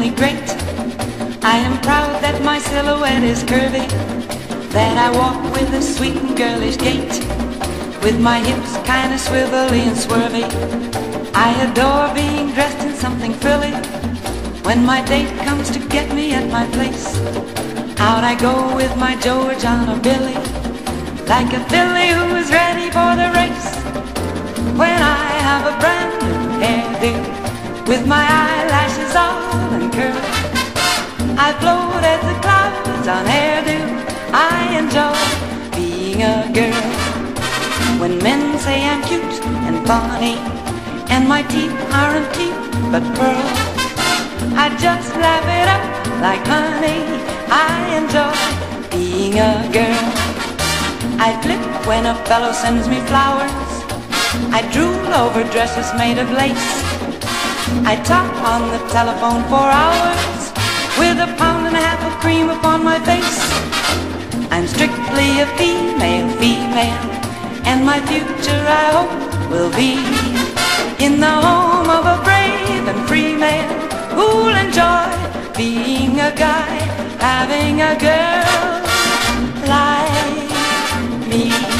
me great. I am proud that my silhouette is curvy, that I walk with a sweet and girlish gait, with my hips kinda swivelly and swervy. I adore being dressed in something frilly. When my date comes to get me at my place, out I go with my George on a Billy, like a filly who is ready for the race. When I have a brand new hairdo, with my eyelashes all uncurled, I float as the clouds on hairdo. I enjoy being a girl. When men say I'm cute and funny, and my teeth aren't teeth but pearls, I just laugh it up like honey. I enjoy being a girl. I flip when a fellow sends me flowers. I drool over dresses made of lace. I talk on the telephone for hours, with a pound and a half of cream upon my face. I'm strictly a female, and my future I hope will be in the home of a brave and free man who'll enjoy being a guy, having a girl like me.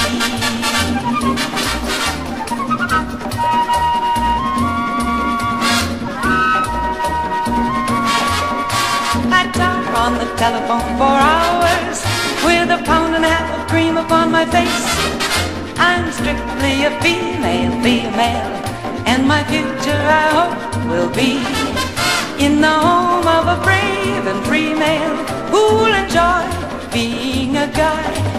I talk on the telephone for hours, with a pound and a half of cream upon my face. I'm strictly a female, and my future I hope will be in the home of a brave and free man who'll enjoy being a guy,